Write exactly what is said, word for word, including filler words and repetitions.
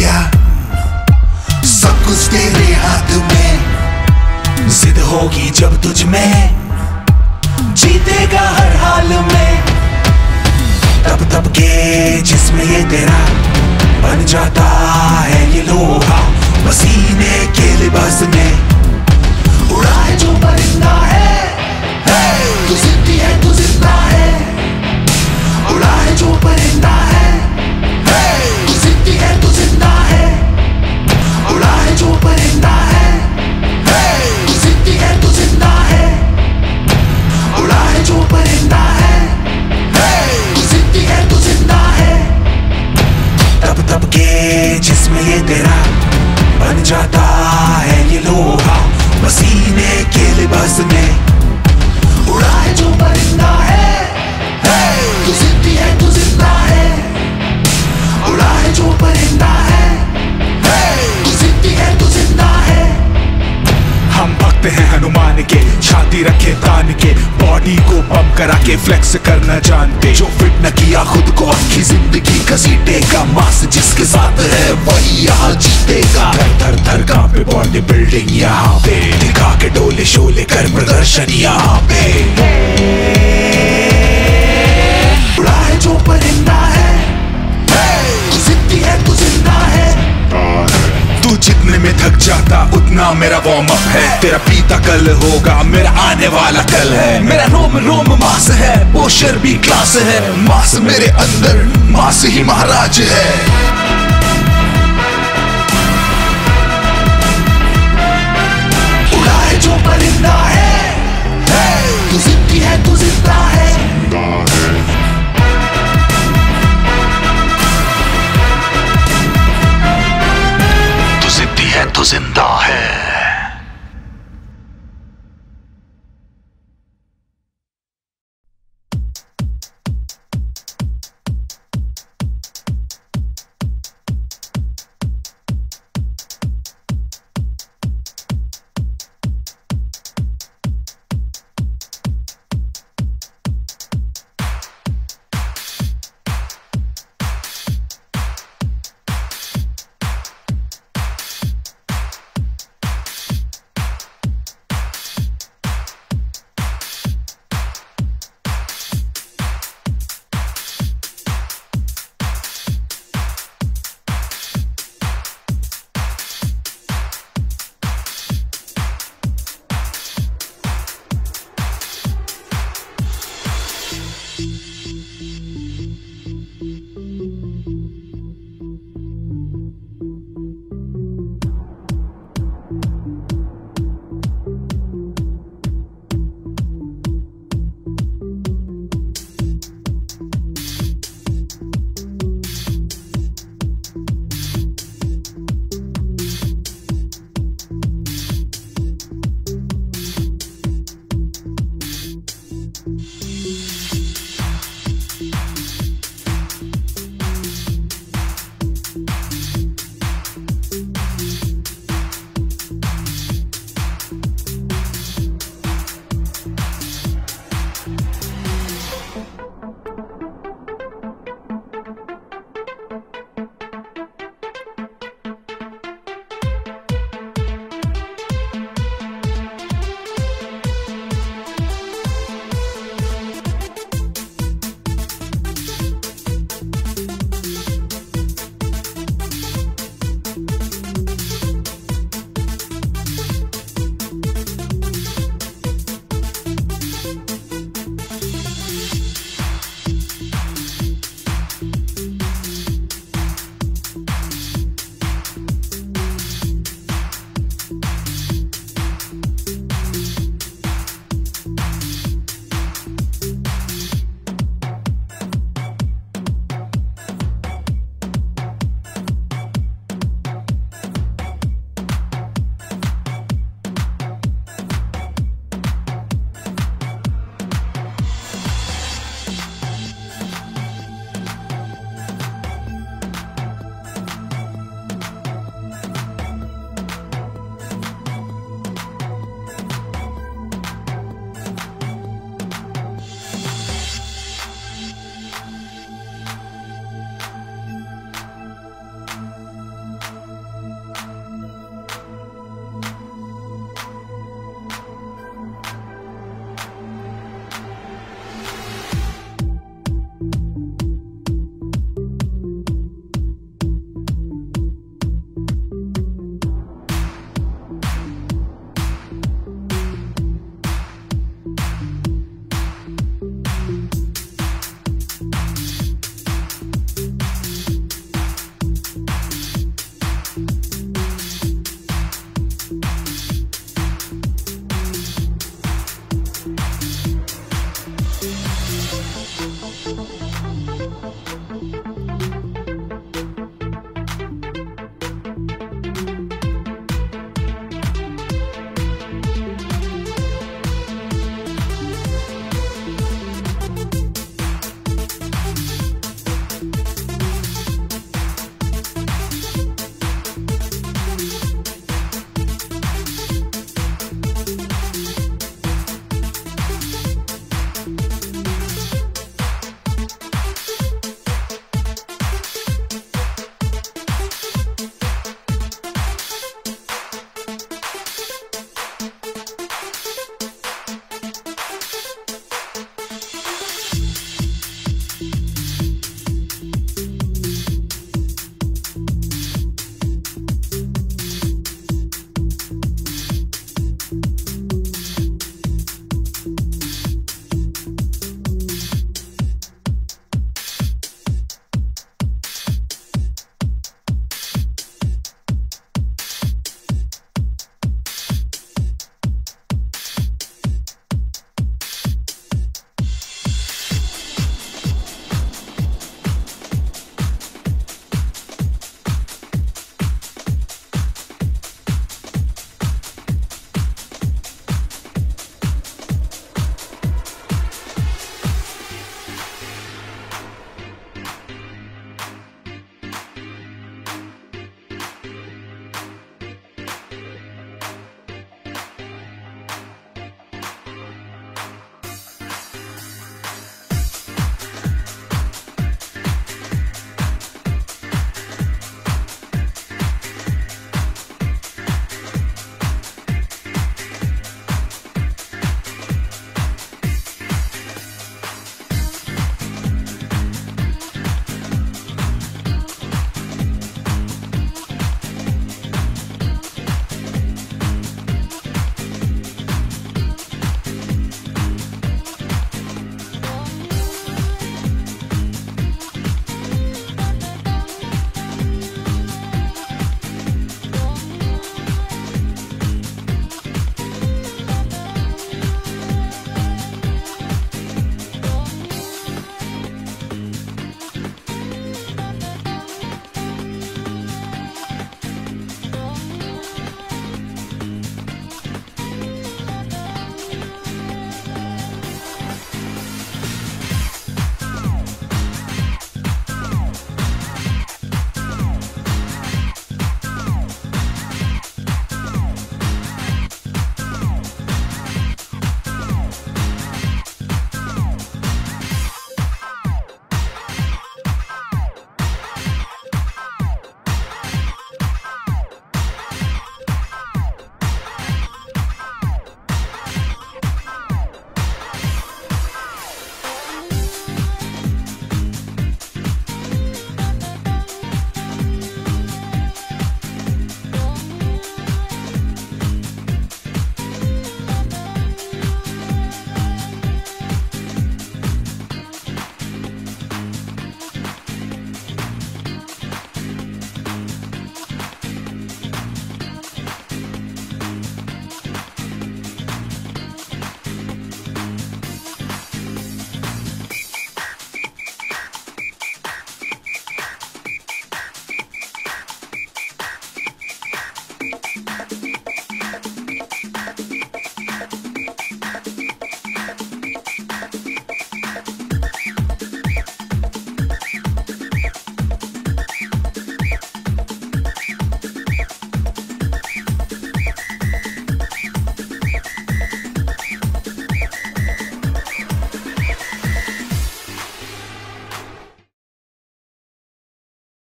क्या सब कुछ तेरे हाथ में, जिद होगी जब तुझ में, जीतेगा हर हाल में। तब तब के जिसमें ये तेरा बन जाता है ये लोहा, पसीने के लिबास में उड़ा है जो परिंदा है। तू जिंदी है, तू जिंदा है, उड़ा है जो परिंदा है। तू जिंदी है, तू जिंदा है, उड़ा है जो परिंदा है। तू जिंदी है, तू जिंदा है, उड़ा है जो परिंदा है। तू जिंदी है, तू जिंदा है, तब तब के जिसमें ये तेरा बन जाता है ये लोहा, पसीने के लिबास में उड़ा है जो परिंदा है। तू जिंदी है, तू जिंदा है, उड़ा है जो परिंदा है। तू जिंदी है, तू जिंदा है। हम भक्त हैं हनुमान के, छाती रखे तान के, बॉडी को पंप करा के फ्लेक्स करना जानते। जो फिट न किया खुद को आखी जिंदगी घसीटेगा, मास जिसके साथ है वही यहाँ जीतेगा। थर थर थर कांपे बॉडी बिल्डिंग यहाँ पे, दिखा के डोले शोले कर प्रदर्शन यहाँ पे। उड़ा है जो परिंदा है, तू जिंदी है, तू जिंदा है। तू जितने में थक जाता उतना मेरा वार्म अप है। तेरा पीता कल होगा, मेरा आने वाला कल है। मेरा रोम रोम मास है, पोस्चर भी क्लास है। मास मेरे अंदर, मास ही महाराज है। उड़ा है जो परिंदा है, तू जिंदी है, तू जिंदा है। तो जिंदा है। you